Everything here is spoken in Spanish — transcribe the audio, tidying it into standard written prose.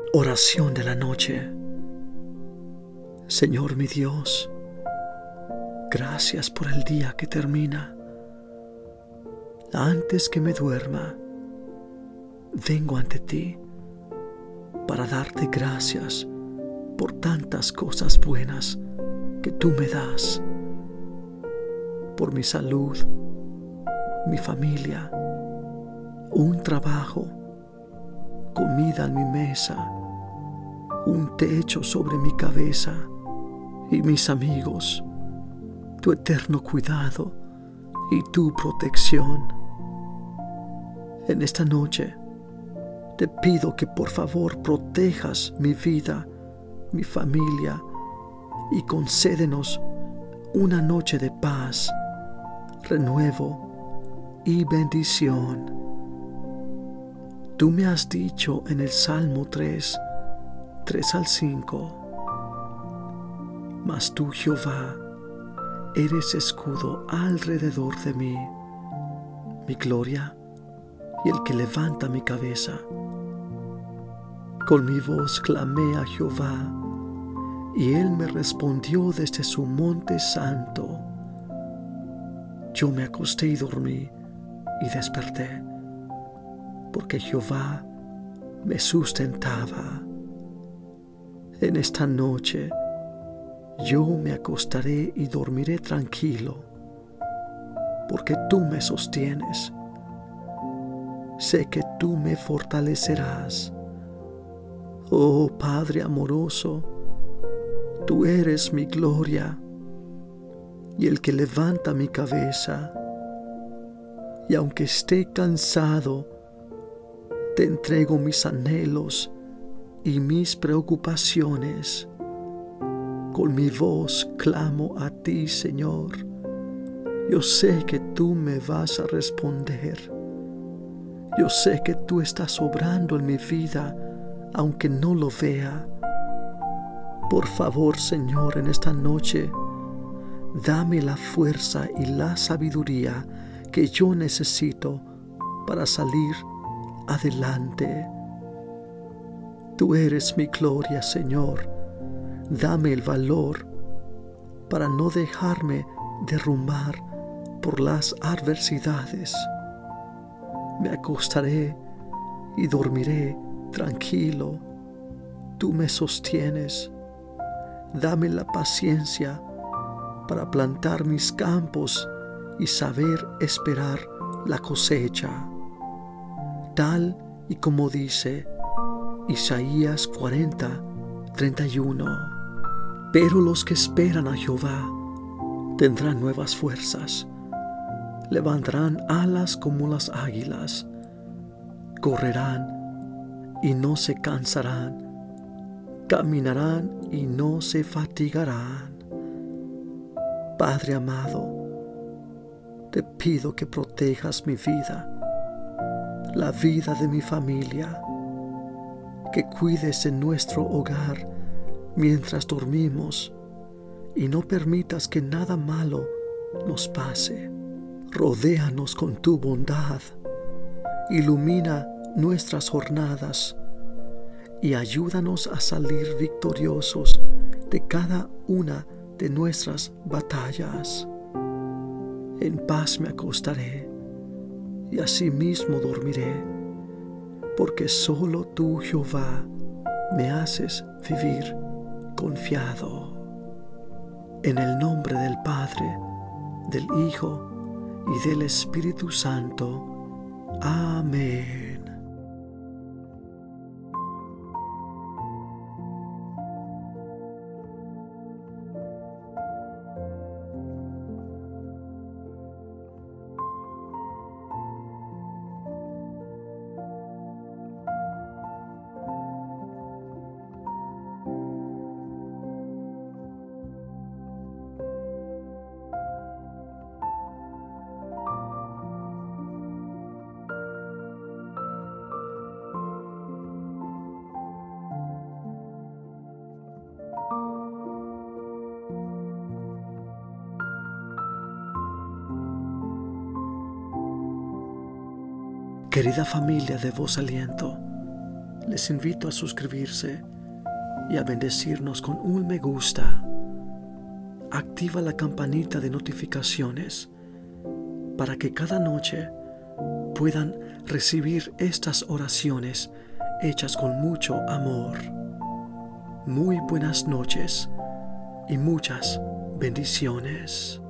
Oración de la noche. Señor mi Dios, gracias por el día que termina. Antes que me duerma, vengo ante ti para darte gracias por tantas cosas buenas que tú me das, por mi salud, mi familia, un trabajo, comida en mi mesa, un techo sobre mi cabeza y mis amigos, tu eterno cuidado y tu protección. En esta noche te pido que por favor protejas mi vida, mi familia y concédenos una noche de paz, renuevo y bendición. Tú me has dicho en el Salmo 3 al 5, mas tú, Jehová, eres escudo alrededor de mí, mi gloria y el que levanta mi cabeza. Con mi voz clamé a Jehová, y él me respondió desde su monte santo. Yo me acosté y dormí, y desperté, porque Jehová me sustentaba. En esta noche yo me acostaré y dormiré tranquilo, porque tú me sostienes. Sé que tú me fortalecerás. Oh Padre amoroso, tú eres mi gloria y el que levanta mi cabeza. Y aunque esté cansado, te entrego mis anhelos y mis preocupaciones. Con mi voz clamo a ti, Señor. Yo sé que tú me vas a responder. Yo sé que tú estás obrando en mi vida, aunque no lo vea. Por favor, Señor, en esta noche, dame la fuerza y la sabiduría que yo necesito para salir adelante. Tú eres mi gloria, Señor. Dame el valor para no dejarme derrumbar por las adversidades. Me acostaré y dormiré tranquilo. Tú me sostienes. Dame la paciencia para plantar mis campos y saber esperar la cosecha, tal y como dice Isaías 40:31. Pero los que esperan a Jehová tendrán nuevas fuerzas, levantarán alas como las águilas, correrán y no se cansarán, caminarán y no se fatigarán. Padre amado, te pido que protejas mi vida, la vida de mi familia, que cuides en nuestro hogar mientras dormimos y no permitas que nada malo nos pase. Rodéanos con tu bondad, ilumina nuestras jornadas y ayúdanos a salir victoriosos de cada una de nuestras batallas. En paz me acostaré y asimismo dormiré, porque solo tú, Jehová, me haces vivir confiado. En el nombre del Padre, del Hijo y del Espíritu Santo. Amén. Querida familia de Voz Aliento, les invito a suscribirse y a bendecirnos con un me gusta. Activa la campanita de notificaciones para que cada noche puedan recibir estas oraciones hechas con mucho amor. Muy buenas noches y muchas bendiciones.